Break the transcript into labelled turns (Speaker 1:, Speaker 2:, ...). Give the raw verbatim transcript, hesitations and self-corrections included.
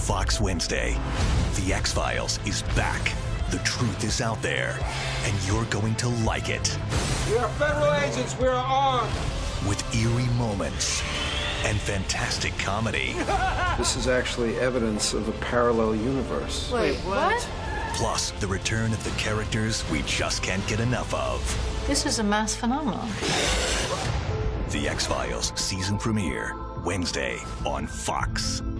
Speaker 1: Fox Wednesday. The X-Files is back. The truth is out there, and you're going to like it.
Speaker 2: We are federal agents. We are armed.
Speaker 1: With eerie moments and fantastic comedy.
Speaker 3: This is actually evidence of a parallel universe.
Speaker 4: Wait, what?
Speaker 1: Plus, the return of the characters we just can't get enough of.
Speaker 4: This is a mass phenomenon.
Speaker 1: The X-Files season premiere, Wednesday on Fox.